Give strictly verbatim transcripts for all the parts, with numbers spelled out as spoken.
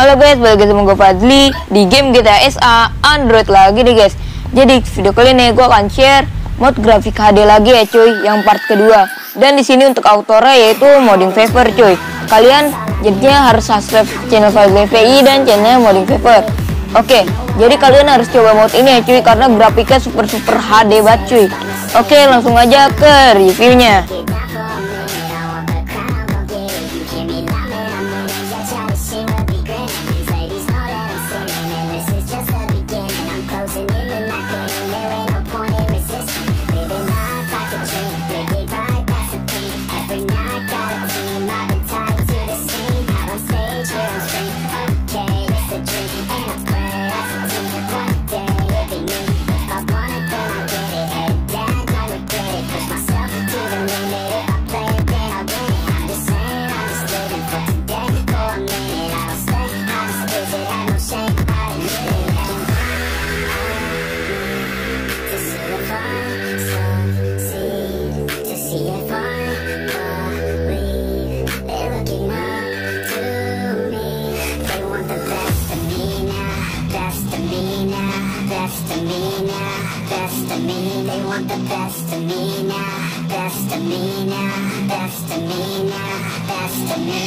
Halo guys, balik lagi sama gue Fadli di game G T A S A Android lagi nih guys. Jadi video kali ini gue akan share mod grafik H D lagi ya cuy, yang part kedua. Dan di sini untuk autornya yaitu modding favor cuy. Kalian jadinya harus subscribe channel Fadli V I dan channel modding favor. Oke, jadi kalian harus coba mod ini ya cuy, karena grafiknya super super H D banget cuy. Oke, langsung aja ke reviewnya. They want the best of me now, best of me now, best of me now, best of me.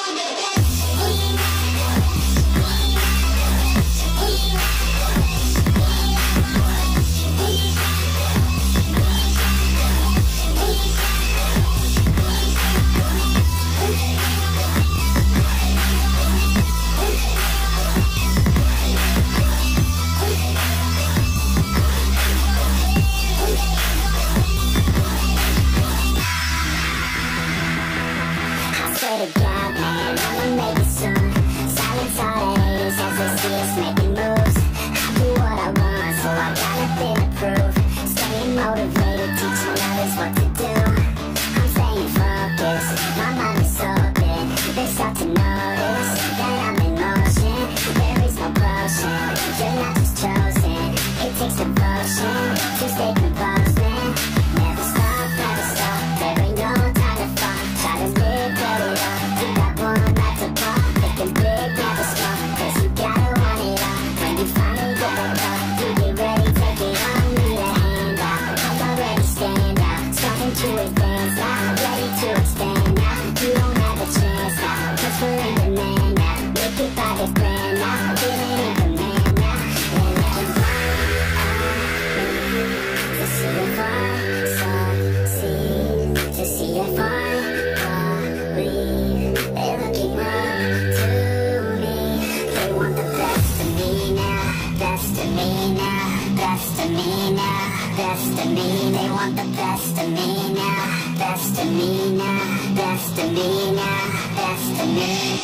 Motivated, teaching others what to do. I'm staying focused, my mind is open. They start to notice that I'm in motion. There is no potion, you're not just chosen. It takes devotion to stay composed and never stop, never stop. There ain't no time to fall. Try to live, get it up. You got one life to pop. Thinking big, never small. Cause you gotta want it all. When you finally get that call, you get ready, take it on. To advance now, ready to extend now. You don't have a chance now, cause we're in demand now. Make it by the grand now, feeling in command now. And let them to see if I succeed, to see if I believe. They're looking up to me. They want the best of me now, best of me now, best of me now, best of me. They want the best of me now, best of me now, best of me now, best of me.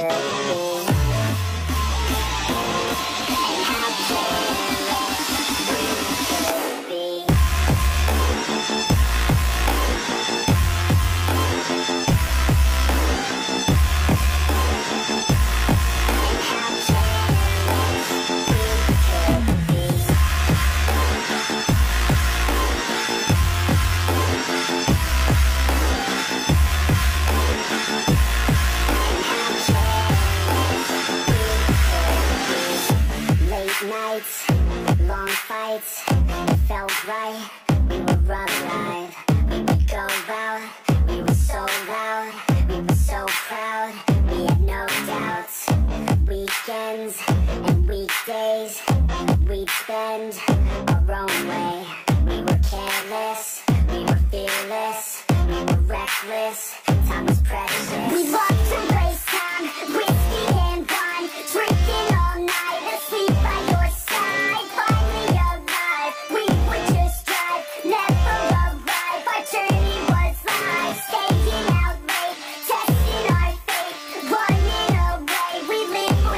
Nights, long fights, it felt right, we were alive, we would go out, we were so loud, we were so proud, we had no doubts, weekends and weekdays, we'd spend our own way, we were careless, we were fearless, we were reckless, time was precious. We loved to waste time, whiskey and wine, drinking all night, asleep by your side, finally alive, we would just drive, never arrive, our journey was life, staying out late, testing our fate, running away, we live for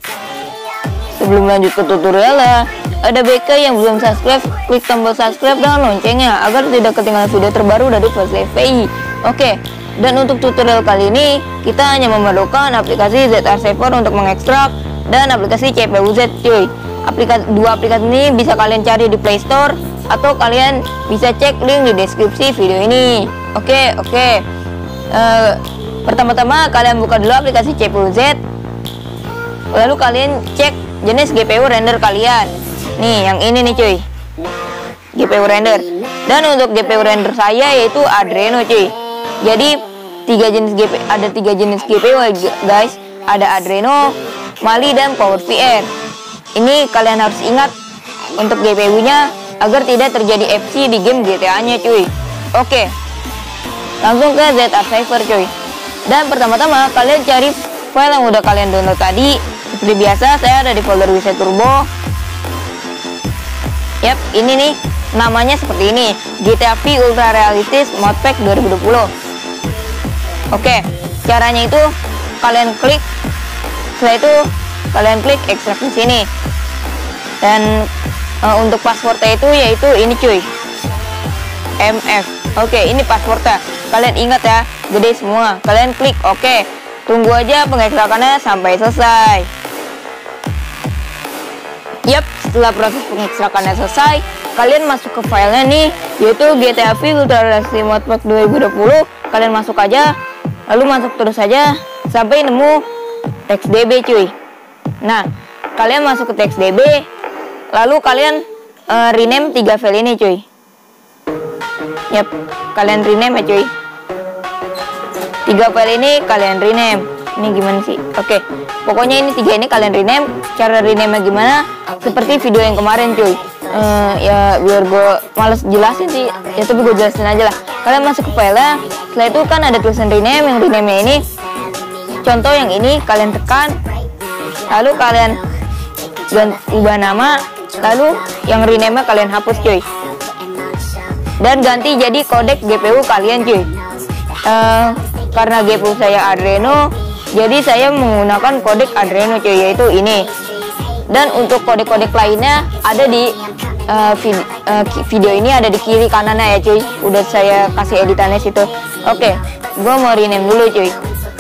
today. Sebelum lanjut ke tutorialnya, ada B K yang belum subscribe, klik tombol subscribe dan loncengnya agar tidak ketinggalan video terbaru dari Fast Live V I. Oke, dan untuk tutorial kali ini kita hanya memerlukan aplikasi Z R Saver untuk mengekstrak dan aplikasi C P U Z, cuy. Aplikasi dua aplikasi ini bisa kalian cari di Play Store atau kalian bisa cek link di deskripsi video ini. Oke, oke. Uh, pertama-tama kalian buka dulu aplikasi C P U Z, lalu kalian cek jenis G P U render kalian. Nih, yang ini nih cuy, G P U render. Dan untuk G P U render saya yaitu Adreno, cuy. Jadi tiga jenis G P U, ada tiga jenis G P U guys. Ada Adreno, Mali, dan PowerVR. Ini kalian harus ingat untuk G P U-nya agar tidak terjadi F C di game G T A-nya, cuy. Oke, langsung ke Z R Saver, cuy. Dan pertama-tama kalian cari file yang udah kalian download tadi. Seperti biasa, saya ada di folder Wise Turbo. Yap, ini nih namanya seperti ini, G T A V Ultra Realistis Modpack dua ribu dua puluh. Oke, caranya itu kalian klik, setelah itu kalian klik ekstrak di sini. Dan uh, untuk passwordnya itu yaitu ini cuy, M F. Oke, ini passwordnya. Kalian ingat ya, gede semua. Kalian klik oke. Tunggu aja pengekstrakannya sampai selesai. Yap, setelah proses pengekstrakannya selesai, kalian masuk ke filenya nih, yaitu G T A V Ultra Realistis Modpack dua ribu dua puluh. Kalian masuk aja, lalu masuk terus saja sampai nemu TextDB, cuy. Nah, kalian masuk ke TextDB, lalu kalian uh, rename tiga file ini, cuy. Yap, kalian rename ya, cuy. Tiga file ini kalian rename. Ini gimana sih? Oke, pokoknya ini tiga ini kalian rename. Cara rename gimana? Seperti video yang kemarin, cuy. Uh, ya biar gue males jelasin sih, ya tapi gue jelasin aja lah. Kalian masuk ke file, setelah itu kan ada tulisan rename. Yang rename ini, contoh yang ini kalian tekan, lalu kalian ganti, ubah nama, lalu yang rename kalian hapus, cuy. Dan ganti jadi kodek G P U kalian, cuy. Uh, karena G P U saya Adreno, jadi saya menggunakan kodek Adreno, cuy, yaitu ini. Dan untuk kodek-kodek lainnya ada di uh, vid uh, video ini, ada di kiri kanannya ya, cuy. Udah saya kasih editannya situ. Oke, gue mau rename dulu, cuy.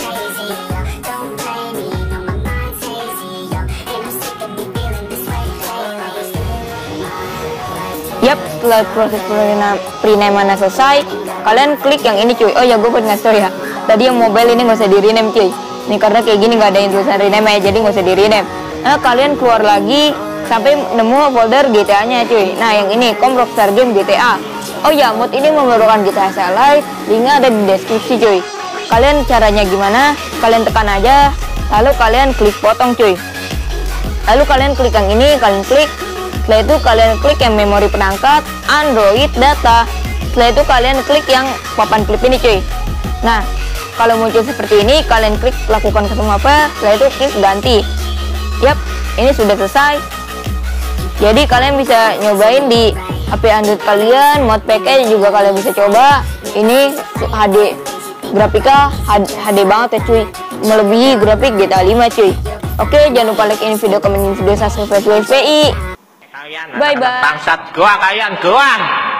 Yap, setelah proses rename selesai, kalian klik yang ini, cuy. Oh ya, gue pernah ngasih ya. Tadi yang mobile ini nggak usah di rename, cuy. Ini karena kayak gini nggak ada yang tulisan rename ya, jadi nggak usah di rename. Nah, kalian keluar lagi sampai nemu folder G T A-nya, cuy. Nah, yang ini Com Rockstar Game G T A. Oh ya, mod ini memerlukan G T A Live. Linknya ada di deskripsi, cuy. Kalian caranya gimana? Kalian tekan aja, lalu kalian klik potong, cuy. Lalu kalian klik yang ini, kalian klik. Setelah itu kalian klik yang memori penangkat, Android, data. Setelah itu kalian klik yang papan klip ini, cuy. Nah, kalau muncul seperti ini, kalian klik lakukan ke semua apa. Setelah itu klik ganti. Yap, ini sudah selesai. Jadi kalian bisa nyobain di H P Android kalian, modpacknya juga kalian bisa coba. Ini H D Grafika H D banget ya cuy, melebihi grafik G T A lima cuy. Oke, jangan lupa like ini video, komen ini video, subscribe W F P I. Bye bye. Bangsat gua kalian gua.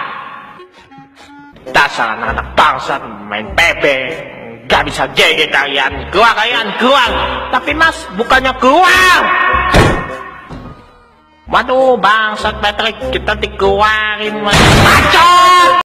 Dasar anak-anak bangsat main P B. Gak bisa G G kalian. Gua kalian gua. Tapi mas bukannya gua. Waduh bangsat Patrick, kita dikeluarin mas. Macet.